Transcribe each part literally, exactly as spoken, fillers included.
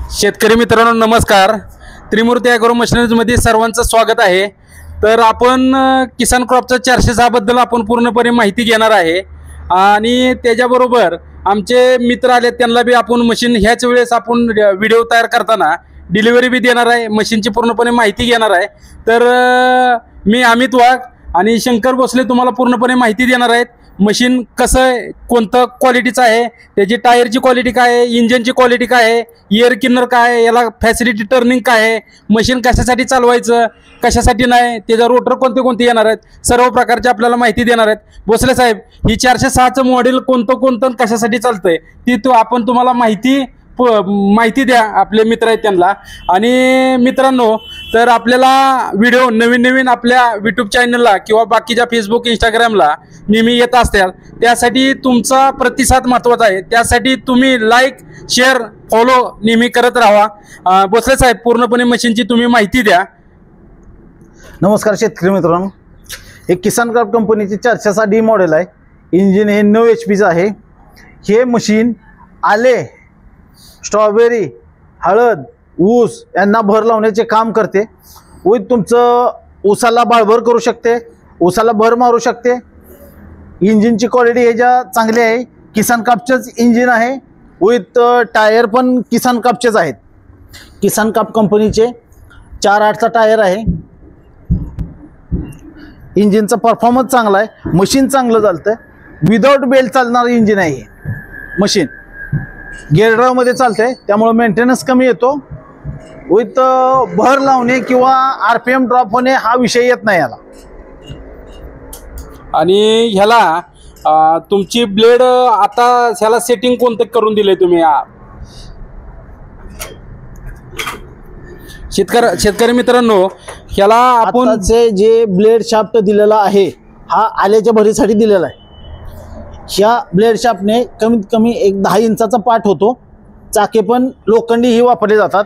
शेतकरी मित्रांनो नमस्कार. त्रिमूर्ती ॲग्रो मशिनरीजमध्ये सर्वांचं स्वागत आहे. तर आपण किसान क्रॉपचा चारशे सहा बद्दल आपण पूर्णपणे माहिती घेणार आहे आणि त्याच्याबरोबर आमचे मित्र आले त्यांना बी आपण मशीन ह्याच वेळेस आपण व्हिडिओ तयार करताना डिलिव्हरी बी देणार आहे, मशीनची पूर्णपणे माहिती घेणार आहे. तर मी अमित वाघ आणि शंकर भोसले तुम्हाला पूर्णपणे माहिती देणार आहेत. मशीन कसं आहे, कोणतं क्वालिटीचं आहे, त्याची टायरची क्वालिटी काय आहे, इंजनची क्वालिटी काय आहे, एअर किनर काय आहे, याला फॅसिलिटी टर्निंग काय आहे, मशीन कशासाठी चालवायचं कशासाठी नाही, त्याचा रोटर कोणते कोणते येणार आहेत, सर्व प्रकारची आपल्याला माहिती देणार आहेत. भोसले साहेब, ही चारशे सहाचं मॉडेल कोणतं कोणतं कशासाठी चालतंय ती तो आपण तुम्हाला माहिती माहिती द्या. आपले मित्र आहेत त्यांना. आणि मित्रांनो, तर आपल्याला व्हिडिओ नवीन नवीन आपल्या यूट्यूब चॅनलला किंवा बाकीच्या फेसबुक इंस्टाग्रामला नेहमी येत असतात, त्यासाठी तुमचा प्रतिसाद महत्त्वाचा आहे. त्यासाठी तुम्ही लाईक शेअर फॉलो नेहमी करत राहा. भोसले साहेब, पूर्णपणे मशीनची तुम्ही माहिती द्या. नमस्कार शेतकरी मित्रांनो, हे किसान क्रॉप कंपनीचे चारशे सहा डी मॉडेल आहे. इंजिन हे नऊ एच पीचं आहे. हे मशीन आले, स्ट्रॉबेरी, हळद, ऊस यांना भर लावण्याचे काम करते. विथ तुमचं ऊसाला बाळभर करू शकते, ऊसाला भर मारू शकते. इंजिनची क्वालिटी ह्याच्या चांगली आहे. किसान कापचेच इंजिन आहे. विथ टायर पण किसान कापचेच आहेत. किसान काप कंपनीचे चार आठचा टायर आहे. इंजिनचा परफॉर्मन्स चांगला आहे. मशीन चांगलं चालतं. विदाउट बेल्ट चालणारं इंजिन आहे हे मशीन. गेअरड्राईव्ह मध्ये चालते, त्यामुळे मेंटेनन्स कमी येतो. विथ भर लावणे किंवा आरपीएम ड्रॉप होणे हा विषय येत नाही याला. आणि ह्याला तुमची ब्लेड आता ह्याला सेटिंग कोणतं करून दिले तुम्ही? शेतकरी शेतकरी मित्रांनो, ह्याला आपण जे ब्लेड शाफ्ट दिलेला आहे हा आल्याच्या भरीसाठी दिलेला आहे. ह्या ब्लेड शाफ्टने कमीत कमी एक दहा इंचाचा पाठ होतो. चाके पण लोखंडी ही वापरले जातात.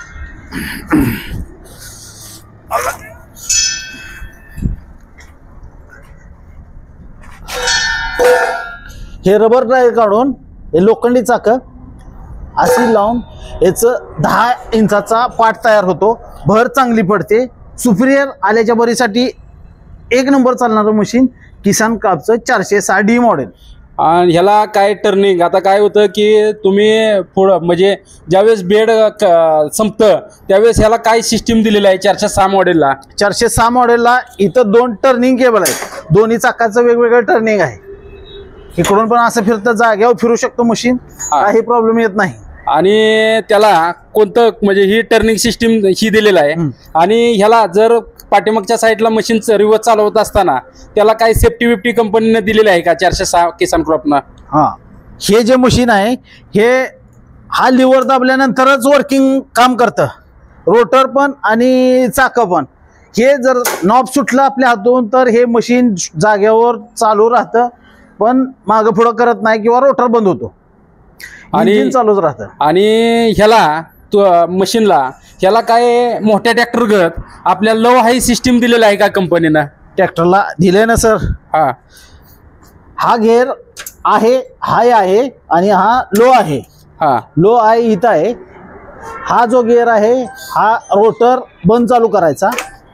हे रबर टायर काढून हे लोखंडी चाकं अशी लावून याचं दहा इंचाचा पाठ तयार होतो. भर चांगली पडते. सुपिरियर आल्याच्या भरीसाठी एक नंबर चालणारं मशीन किसान क्रॉपचं चारशे सहा डी मॉडेल. आणि ह्याला काय टर्निंग, आता काय होतं की तुम्ही पुढं म्हणजे ज्यावेळेस बेड संपतं त्यावेळेस ह्याला काय सिस्टीम दिलेलं आहे चारशे सहा मॉडेलला? चारशे सहा मॉडेलला इथं दोन टर्निंग केबल आहेत. दोन्ही चाकाचं वेगवेगळं टर्निंग आहे. इकडून पण असं फिरतं, जाग्यावर फिरू शकतो मशीन, काही प्रॉब्लेम येत नाही. आणि त्याला कोणतं म्हणजे ही टर्निंग सिस्टीम ही दिलेलं आहे. आणि ह्याला जर पाठीमागच्या साईडला मशीनचं रिवर्स चालवत असताना त्याला काही सेफ्टी विफ्टी कंपनीने दिलेलं आहे का चारशे सहा किसान क्रॉपनं? हां, हे जे मशीन आहे हे हा लिव्हर दाबल्यानंतरच वर्किंग काम करतं. रोटर पण आणि चाकं पण. हे जर नॉब सुटलं आपल्या हातून तर हे मशीन जाग्यावर चालू राहतं, पण मागं पुढं करत नाही किंवा रोटर बंद होतो आणि चालूच राहतं. आणि ह्याला मशीनला ह्याला काय मोठ्या ट्रॅक्टर गत आपल्या लो हाय सिस्टीम दिलेला आहे का कंपनीनं? ट्रॅक्टरला दिले ना सर. हा हा घेर आहे, हाय आहे आणि हा लो आहे. हा लो आहे इथं आहे. हा जो गेअर आहे हा रोटर बंद चालू करायचा.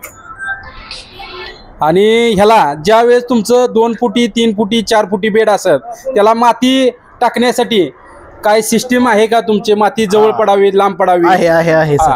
आणि ह्याला ज्या वेळेस तुमचं दोन फुटी तीन फुटी चार फुटी बेड असत त्याला माती टाकण्यासाठी काय सिस्टीम आहे का तुमचे? माती जवळ पडावी लांब पडावी? आहे आहे आहे सर.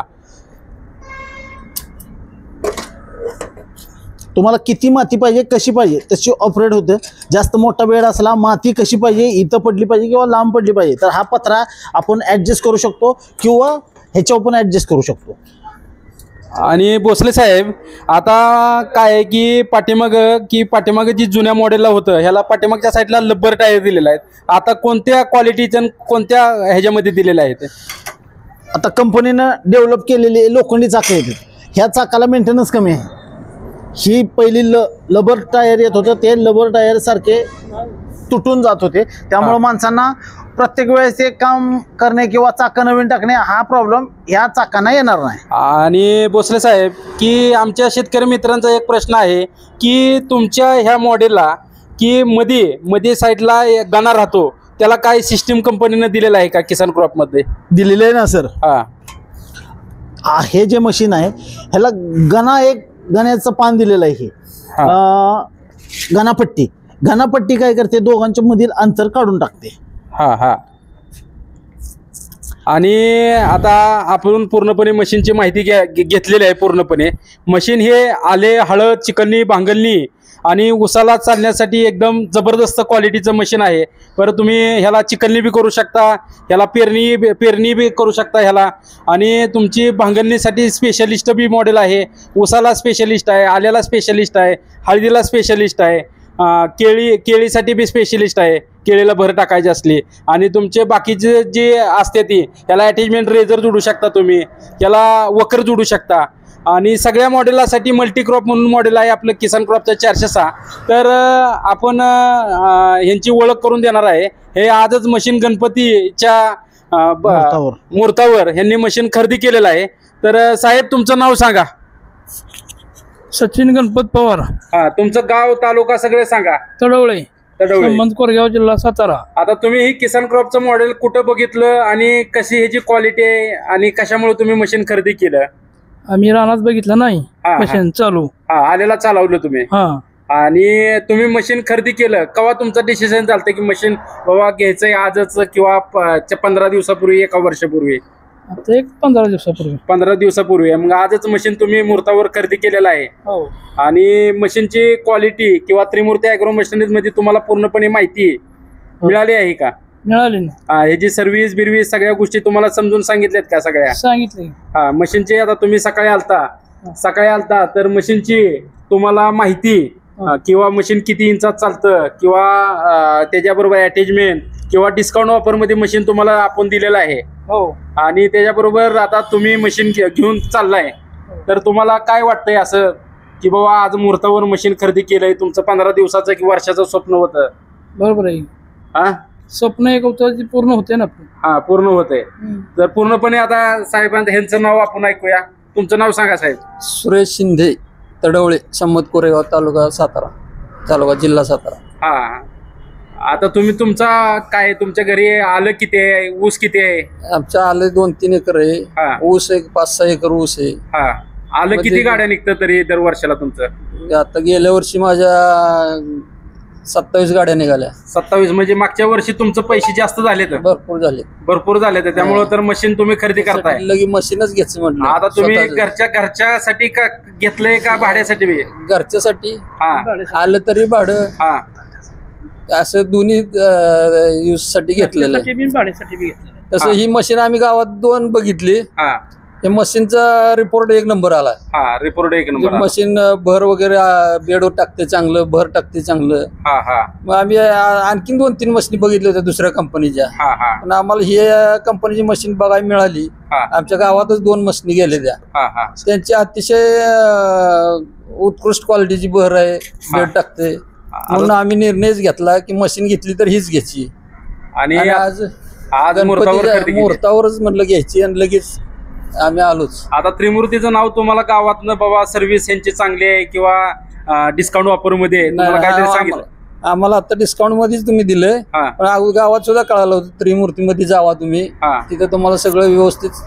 तुम्हाला किती माती पाहिजे कशी पाहिजे तशी ऑपरेट होते. जास्त मोठा बेड असला माती कशी पाहिजे, इथं पडली पाहिजे किंवा लांब पडली पाहिजे, तर हा पत्रा आपण ऍडजस्ट करू शकतो किंवा ह्याच्यावर पण ऍडजस्ट करू शकतो. आणि भोसले साहेब, आता काय आहे की पाठीमाग की पाठीमाग जी जुन्या मॉडेलला होतं ह्याला पाठीमागच्या साईडला लब्बर टायर दिलेला आहे. आता कोणत्या क्वालिटीचं कोणत्या ह्याच्यामध्ये दिलेलं आहे ते? आता कंपनीनं डेव्हलप केलेले लोखंडी चाकं येतात. ह्या चाकाला मेंटेनन्स कमी आहे. ही पहिली ल लबर टायर येत होतं, ते लबर टायर सारखे तुटून जात होते. त्यामुळे माणसांना प्रत्येक वेळेस ते काम करणे किंवा चाकं नवीन टाकणे हा प्रॉब्लेम या चाकांना येणार नाही. आणि भोसले साहेब, की आमच्या शेतकरी मित्रांचा एक प्रश्न आहे की तुमच्या ह्या मॉडेलला की मध्ये मध्ये साईडला गणा राहतो त्याला काय सिस्टीम कंपनीने दिलेला आहे का किसान क्रॉप मध्ये? दिलेलं आहे ना सर. हां, आ- हे जे मशीन आहे ह्याला गणा एक गण्याचं पान दिलेलं आहे हे अं, गणापट्टी गणापट्टी काय करते दोघांच्या मधील अंतर काढून टाकते. हा हा आणि आता आपण पूर्णपणे मशीनची माहिती घ्या घे- घेतलेली आहे. पूर्णपणे मशीन हे आले, हळद, चिकलणी, भांगलणी आणि उसाला चालण्यासाठी एकदम जबरदस्त क्वालिटीचं मशीन आहे. परत तुम्ही ह्याला चिकलणी बी करू शकता, ह्याला पेरणी बी- पेरणी बी करू शकता ह्याला. आणि तुमची भांगलणीसाठी स्पेशलिस्ट बी मॉडेल आहे, उसाला स्पेशलिस्ट आहे, आल्याला स्पेशलिस्ट आहे, हळदीला स्पेशलिस्ट आहे, अं, केळी केळीसाठी बी स्पेशलिस्ट आहे, केळीला भर टाकायची असली. आणि तुमचे बाकीचे जे असते ती ह्याला अटॅचमेंट रेझर जोडू शकता तुम्ही, ह्याला वकर जोडू शकता. आणि सगळ्या मॉडेलासाठी मल्टीक्रॉप म्हणून मॉडेल आहे आपलं किसान क्रॉपचं चारशे सहा. तर अं, आपण अं, ह्यांची ओळख करून देणार आहे. हे आजच मशीन गणपतीच्या अं, ब- मुहूर्तावर. मुहूर्तावर ह्यांनी मशीन खरेदी केलेलं आहे. तर अं, साहेब तुमचं नाव सांगा. सचिन गणपत पवार, हा, तुमचं गाव, तालुका सगळे सांगा. तडवळे, तडवळे. संबंध कोरगाव, जिल्हा सातारा. आता तुम्ही ही किसान क्रॉपचं मॉडेल कुठं बघितलं आणि कशी ह्याची क्वालिटी आहे आणि कशामुळे तुम्ही मशीन खरेदी केलं? आम्ही रानात बघितलं नाही हा, हा. मशीन चालू. हा, आलेला चालवलं तुम्ही. हा आणि तुम्ही मशीन खरेदी केलं केव्हा तुमचं डिसिजन झालं की मशीन बाबा घ्यायचंय आजच किंवा प- पंधरा दिवसापूर्वी, एका वर्षापूर्वी? आता एक पंधरा दिवसापूर्वी. पंधरा दिवसापूर्वी. मग आजच मशीन तुम्ही मुहूर्तावर खरेदी केलेलं आहे. हो आणि मशीनची क्वालिटी किंवा त्रिमूर्ती ॲग्रो मशिनरीज मध्ये तुम्हाला पूर्णपणे माहिती मिळाली आहे का? मिळाली ना, हा, ह्याची सर्व्हिस बिर्व्हिस सगळ्या गोष्टी तुम्हाला समजून सांगितल्यात का सगळ्या? सांगितले. हा, मशीनची आता तुम्ही सकाळी आलता सकाळी आलता तर मशीनची तुम्हाला माहिती अं, किंवा मशीन किती इंचात चालतं किंवा अं, त्याच्याबरोबर अटॅचमेंट किंवा डिस्काउंट ऑफर मध्ये मशीन तुम्हाला आपण दिलेलं आहे. हो आणि त्याच्याबरोबर आता तुम्ही मशीन घे- घेऊन चाललाय तर तुम्हाला काय वाटतंय असं की बाबा आज मुहूर्तावर मशीन खरेदी केलंय, तुमचं पंधरा दिवसाचं किंवा वर्षाचं स्वप्न होतं? बरोबर आहे. हा स्वप्न एक होतं ते पूर्ण होते ना आपलं. हा पूर्ण होतंय. तर पूर्णपणे आता साहेबांचं ह्यांचं नाव आपण ऐकूया. तुमचं नाव सांगा साहेब. सुरेश शिंदे, तडवळे, संमत कोरेगाव, तालुका सातारा, तालुका जिल्हा सातारा. हा, आता तुम्ही तुमचा काय तुमच्या घरी आलं किती आहे, ऊस किती आहे? आमच्या आले दोन तीन एकर आहे. हा ऊस एक पाच सहा एकर ऊस आहे. हा, आलं किती म्हणजे- गाड्या निघतं तरी दर वर्षाला तुमचं? आता गेल्या वर्षी माझ्या सत्तावीस गाड्या निघाल्या. सत्तावीस म्हणजे मागच्या वर्षी तुमचं पैसे जास्त झाले तर भरपूर झाले. भरपूर झाले तर त्यामुळे तर मशीन तुम्ही खरेदी करताय. लगे मशीनच घ्यायचं म्हटलं. आता तुम्ही स्वतःचं. घरच्या घरच्यासाठी का घेतलंय का भाड्यासाठी बी? घरच्यासाठी हा आलं तरी भाडं हा असं दोन्ही यूज साठी घेतलेलं आहे. त्यासाठी बी भाड्यासाठी बी घेतलं. तसं ही मशीन आम्ही गावात दोन बघितली. हा हे मशीनचा रिपोर्ट एक नंबर आला. हा, रिपोर्ट एक नंबर आला. मशीन भर वगैरे बेडवर टाकते चांगलं, भर टाकते चांगलं. हा हा मग आम्ही आ- आणखीन दोन तीन मशीन बघितल्या होत्या दुसऱ्या कंपनीच्या, हा हा पण आम्हाला ही कंपनीची मशीन बघायला मिळाली. हा आमच्या गावातच दोन मशीनी गेल्या त्या. हा हा त्यांची अतिशय अं, उत्कृष्ट क्वालिटीची भर आहे, बेड टाकते. म्हणून आम्ही निर्णयच घेतला की मशीन घेतली तर हीच घ्यायची. आणि आणि आज आज मुहूर्तावर खरेदी गणपतीच्या केली. मुहूर्तावरच म्हटलं घ्यायची आणि लगेच आम्ही आलोच. आता त्रिमूर्तीचं नाव तुम्हाला गावातनं बाबा सर्व्हिस यांची चांगली आहे किंवा डिस्काउंट ऑफर मध्ये तुम्हाला काहीतरी सांगितलं? आम्हाला आम्हाला आता डिस्काउंट मध्येच तुम्ही दिलंय, हा पण अगोदर गावात सुद्धा कळालं होतं त्रिमूर्तीमध्ये जावा तुम्ही, हा तिथे तुम्हाला सगळं व्यवस्थित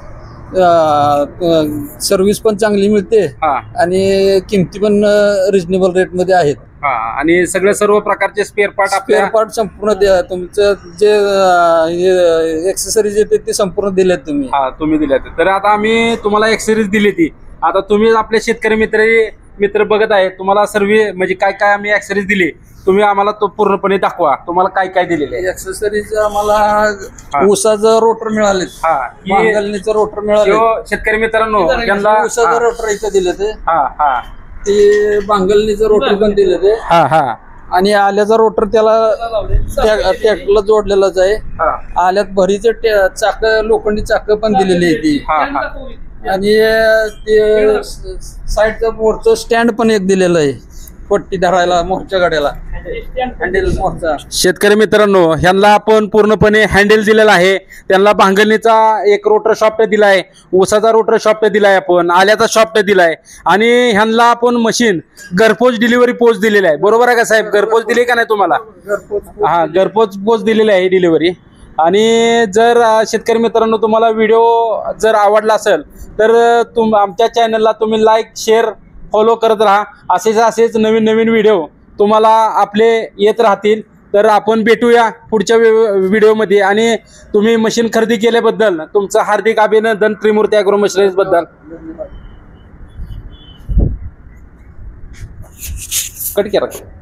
सर्व्हिस पण चांगली मिळते हा आणि किमती पण रिजनेबल रेट मध्ये आहेत. हा, आणि सगळे सर्व प्रकारचे स्पेअर पार्ट आपल्या स्पेअर पार्ट संपूर्ण द्या. तुमचं जे एक्सेसरीज येते ते संपूर्ण दिलेत तुम्ही. हा तुम्ही दिल्या तर आता आम्ही तुम्हाला एक सिरीज दिली ती. आता तुम्ही आपले शेतकरी मित्र मित्र बघत आहेत, तुम्हाला सर्व म्हणजे काय काय आम्ही ऍक्सेसरीज दिली तुम्ही आम्हाला तो पूर्णपणे दाखवा. तुम्हाला काय काय दिलेले आहे? एक्सेसरीज आम्हाला ऊसाचं रोटर मिळाले, हा ही- बांगलनीचं रोटर मिळाले. यो शेतकरी मित्रांनो त्यांना ऊसाचं रोटर इथं दिलं ते, हा हा ते बांगलनीचं रोटर पण दिलं ते, हा हा आणि आल्याचा रोटर त्याला ट्रॅक्टरला जोडलेलाच आहे. हा आल्यात भरीचे चाक, लोखंडी चाक पण दिलेली आहे ती. हा हा आणि ते साईडचं मोरचं स्टँड पण एक दिलेलं आहे पट्टी धरायला मोरच्या गाड्याला, हँडल मोरचा. शेतकरी मित्रांनो ह्यांना आपण पूर्णपणे हँडल दिलेला आहे. त्यांना भांगणीचा एक रोटर शॉफ्ट दिलाय, ऊसाचा रोटर शॉफ्ट दिलाय, आपण आल्याचा शॉफ्ट दिलाय, आणि ह्यांना आपण मशीन घरपोच डिलिव्हरी पोच दिलेला आहे. बरोबर आहे का साहेब? घरपोच दिली का नाही तुम्हाला? हा घरपोच पोच दिलेली आहे डिलिव्हरी. आणि जर अ, शेतकरी मित्रांनो तुम्हाला व्हिडिओ जर आवडला असेल तर अ, तुम आमच्या चॅनलला तुम्ही लाईक शेअर फॉलो करत राहा. असेच असेच नवीन नवीन व्हिडिओ तुम्हाला आपले येत राहतील. तर आपण भेटूया पुढच्या व्हिडिओमध्ये. आणि तुम्ही मशीन खरेदी केल्याबद्दल तुमचं हार्दिक अभिनंदन त्रिमूर्ती ॲग्रो मशिनरीज बद्दल. कट करा.